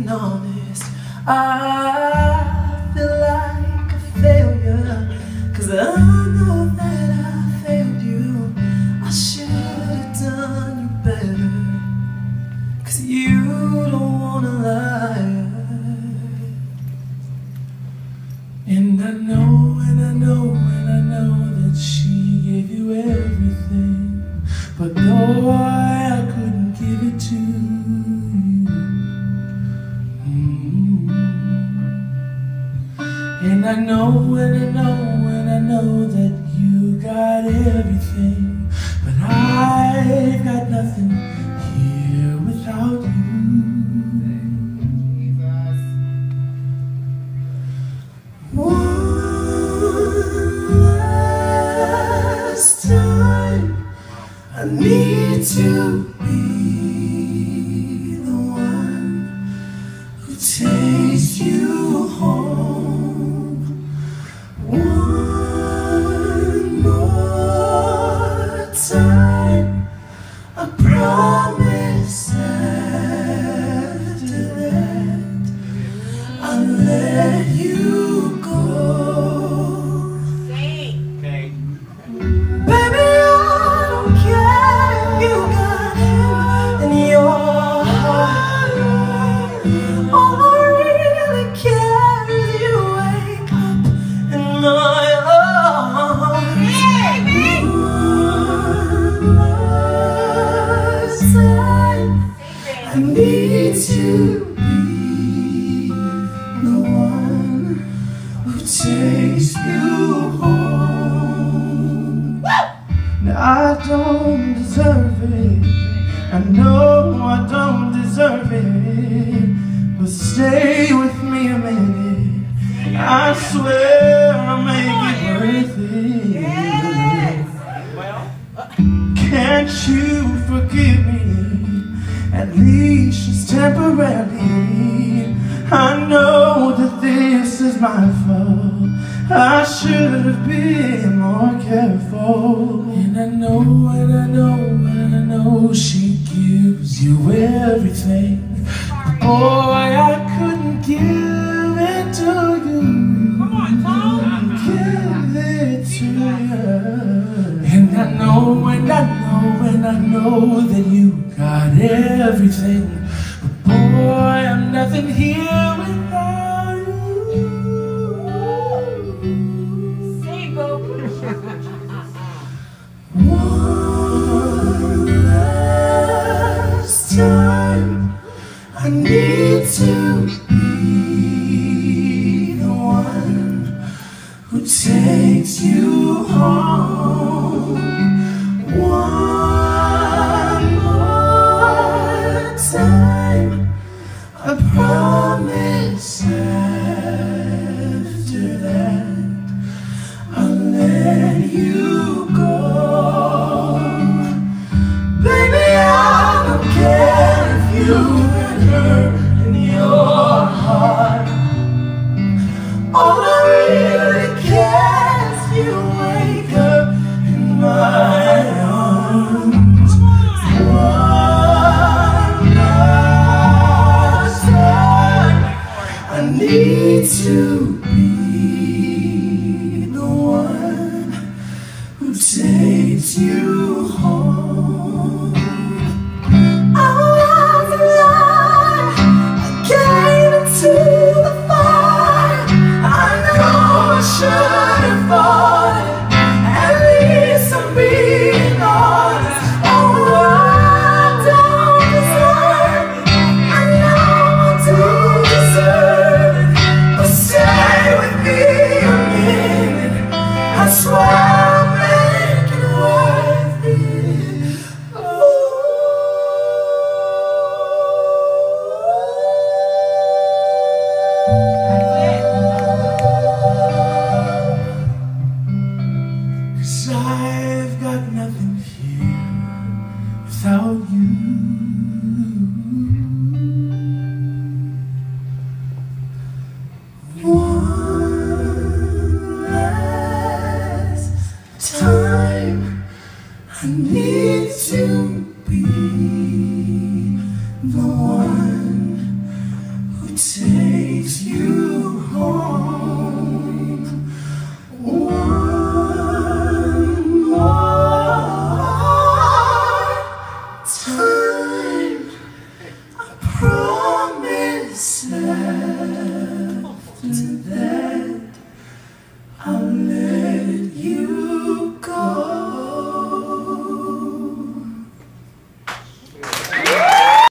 being honest, I feel like a failure, 'cause I know that I failed you. I should have done you better, 'cause you don't wanna lie. And I know, and I know, and I know that she gave you everything, but though I couldn't give it to you. And I know, and I know, and I know that you got everything, but I've got nothing here without you. I need to be the one who takes you home. One more time, I promise after that I'll let you go. I need to be the one who takes you home. Now I don't deserve it, I know I don't deserve it, but stay with me a minute, I swear I'll make it worth it. Can't you forgive me? At least just temporarily. I know that this is my fault, I should have been more careful. And I know, and I know, and I know she gives you everything, but boy, I couldn't give it to you. Come on, Tom! Give it to you. And I know, and I know, and I know that you got everything, but boy, I'm nothing here without you. Sing, Bo. One last time, I need to be the one who takes you home. One more time, I promise after that I'll let you go. Baby, I don't care if you get hurt in your heart. All I really care is you wake up in my arms. One last time, I take